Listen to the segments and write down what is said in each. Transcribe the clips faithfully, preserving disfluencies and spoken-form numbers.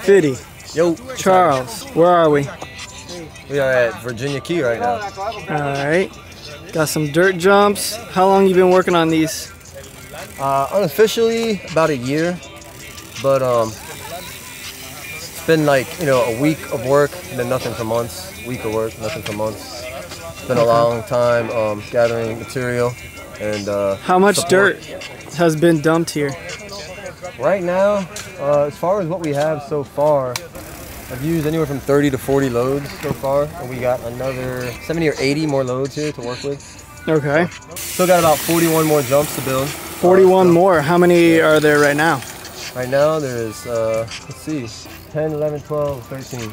Fitty. Yo. Charles, where are we? We are at Virginia Key right now. Alright. Got some dirt jumps. How long you been working on these? Uh, unofficially, about a year. But um, it's been like, you know, a week of work and then nothing for months. Week of work, nothing for months. It's been a long time um, gathering material. And uh, how much support. dirt has been dumped here? Right now, uh, as far as what we have so far, I've used anywhere from thirty to forty loads so far, and we got another seventy or eighty more loads here to work with. Okay. So, still got about forty-one more jumps to build. forty-one uh, so, more. How many yeah. are there right now? Right now there's, uh, let's see, ten, eleven, twelve, thirteen.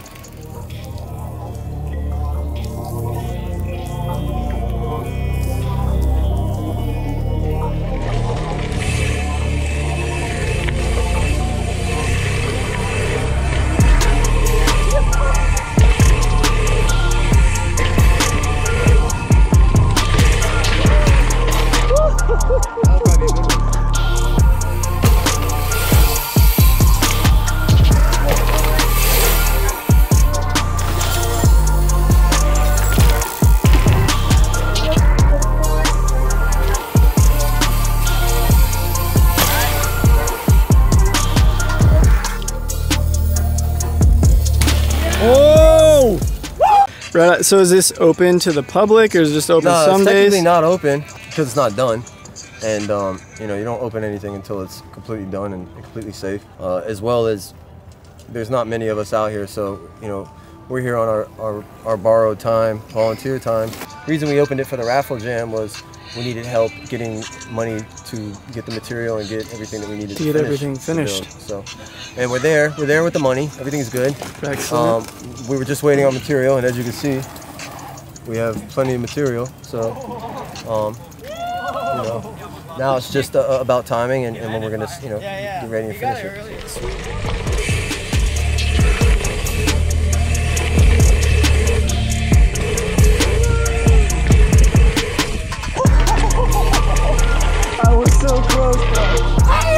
Whoa! Right, so is this open to the public, or is it just open no, some it's days? technically not open because it's not done, and um, you know, you don't open anything until it's completely done and completely safe. Uh, as well as there's not many of us out here, so you know, we're here on our, our, our borrowed time, volunteer time. The reason we opened it for the raffle jam was we needed help getting money to get the material and get everything that we needed to, to get finish, everything finished. So, and we're there. We're there with the money. Everything's good. Excellent. Um, we were just waiting on material, and as you can see, we have plenty of material. So, um, you know, now it's just uh, about timing and, and when we're gonna, you know, get ready and finish it. So close, bro.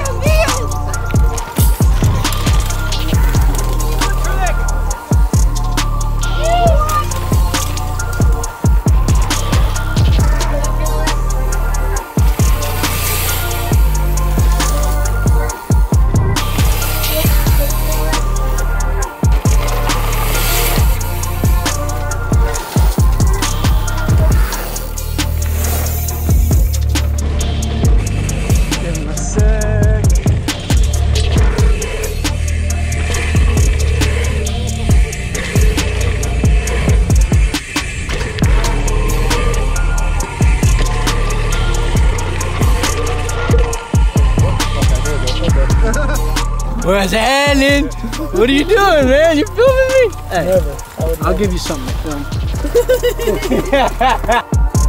Where's Alan? What are you doing, man? You filming me? Hey, never. I'll give you something to film.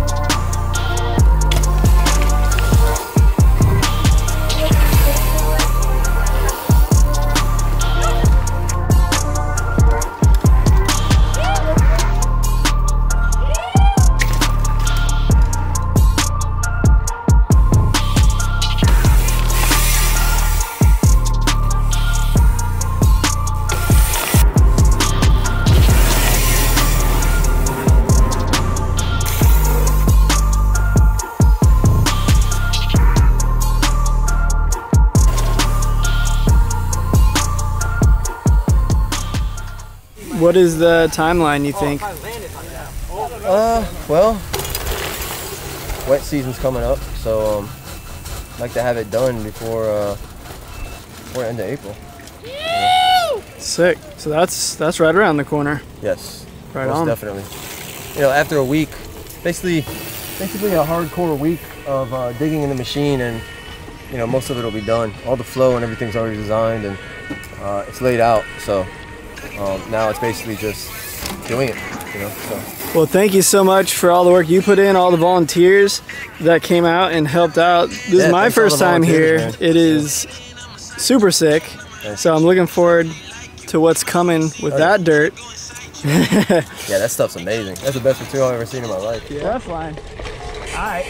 What is the timeline, you think? Uh, well, wet season's coming up, so um, I'd like to have it done before uh, before end of April. Yeah. Sick. So that's that's right around the corner. Yes. Right most on. Definitely. You know, after a week, basically, basically a hardcore week of uh, digging in the machine, and you know, most of it will be done. All the flow and everything's already designed, and uh, it's laid out. So. Um, now it's basically just doing it, you know. So. Well, thank you so much for all the work you put in, all the volunteers that came out and helped out. This yeah, is my first time here. Man. It is yeah. super sick. Thanks. So I'm looking forward to what's coming with oh, that yeah. dirt. Yeah, that stuff's amazing. That's the best material I've ever seen in my life. Yeah, that's fine. All right.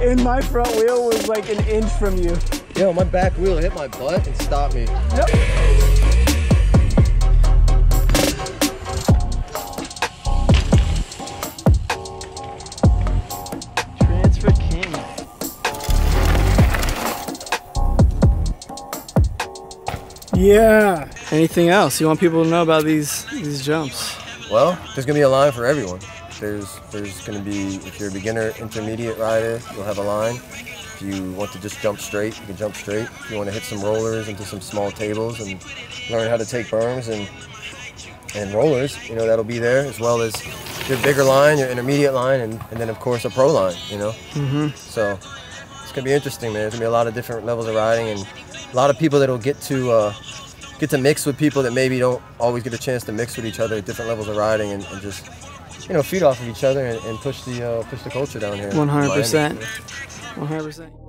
and my front wheel was like an inch from you. Yo, my back wheel hit my butt and stopped me. Yep. Transfer king. Yeah. Anything else you want people to know about these these jumps? Well, there's gonna be a line for everyone. There's there's gonna be, if you're a beginner, intermediate rider, you'll have a line. If you want to just jump straight, you can jump straight. If you want to hit some rollers into some small tables and learn how to take berms and and rollers, you know, that'll be there, as well as your bigger line, your intermediate line, and, and then of course a pro line, you know. Mm-hmm. So it's gonna be interesting, man. There's gonna be a lot of different levels of riding and a lot of people that'll get to uh, get to mix with people that maybe don't always get a chance to mix with each other at different levels of riding, and, and just, you know, feed off of each other and, and push the uh, push the culture down here. one hundred percent. one hundred percent.